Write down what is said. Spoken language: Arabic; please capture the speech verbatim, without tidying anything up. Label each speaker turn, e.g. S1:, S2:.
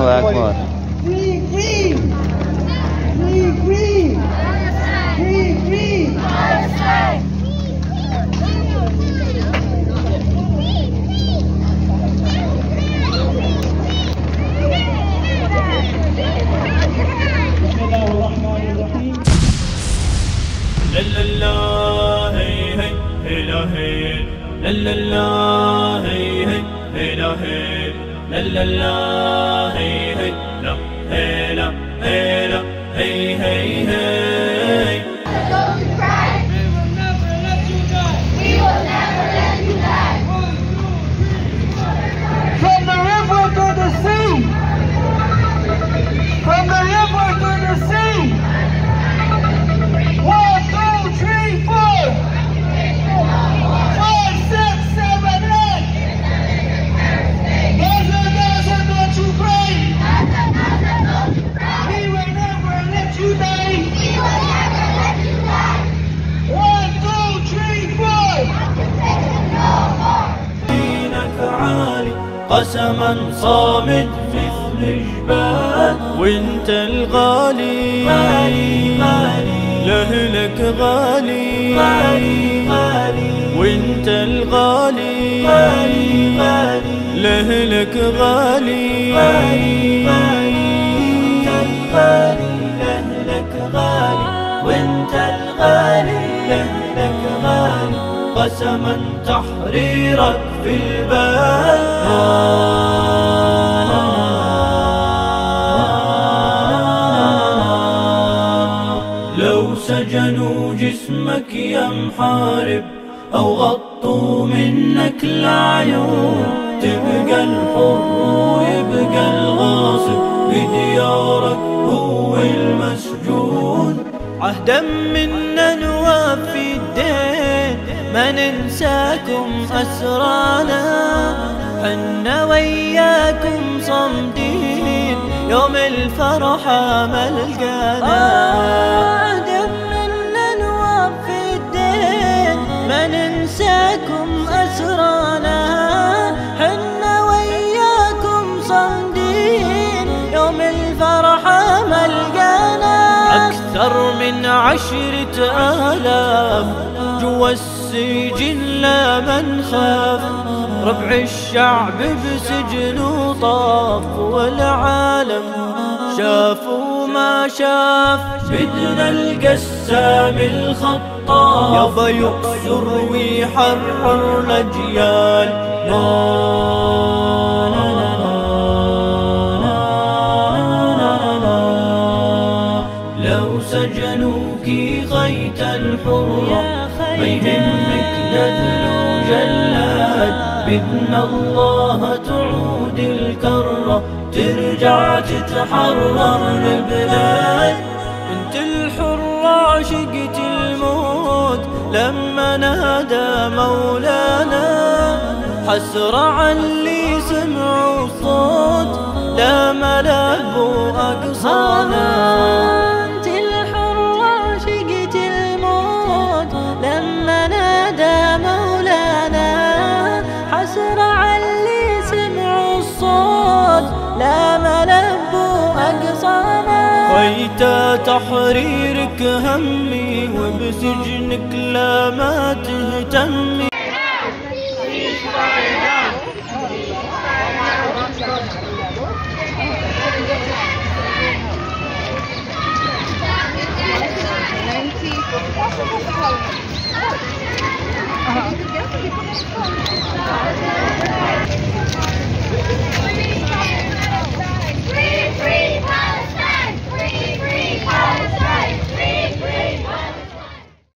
S1: الله أكبر.
S2: Green, green, green, green, green, green. بسم الله الرحمن الرحيم.
S3: لا لا لا هي هي هي لا هي لا لا لا هي هي هي لا هي لا لا لا هي هي لا هي لا هي لا هي هي هي.
S2: Don't you cry. We will never let you die. We will never let you die. From the river to the sea. From the river to the sea. One, two, three, four. Five, six, seven, eight. Gaza, Gaza, don't you pray. We will never let you die. We will never let you die. One, two, three, four.
S3: دينك عالي قسما صامد مثل جبال، وانت الغالي غالي غالي لأهلك غالي غالي غالي، وانت الغالي غالي غالي لأهلك غالي غالي غالي، لأهلك غالي، وانت الغالي لأهلك غالي، قسما تحريرك في البال. لو سجنوا جسمك يا محارب أو غطوا منك العيون، تبقى الحر ويبقى الغاصب بديارك هو المسجون. عهدا منا نوفي الدين، ما ننساكم أسرانا، حنا وياكم صمدين يوم الفرحة ملقانا. عهدا منا نوفي الدين، ما ننساكم أسرانا، حنا وياكم صمدين يوم الفرحة ملقانا. أكثر من عشرة آلاف جوا السجن لا من خاف، ربع الشعب بسجن وطاف، والعالم شاف وما شاف. بدنا القسام الخطاف يابا يكسر ويحرر الأجيال. لو سجنوكي غيت الحرة ما يهمك نذل وجلاد، بإذن الله تعود الكرة ترجع تتحرر البلاد. انت الحرة عشقت الموت لما نادى مولانا، حسرة عاللي سمعوا الصوت لا ملابوا أقصانا.
S4: انت الحرة عشقت الموت لما نادى مولانا، حسرة عاللي سمعوا الصوت لا ملبوا أقصانا.
S3: ويتا تحريرك همي وبسجنك لا ما تهتمي.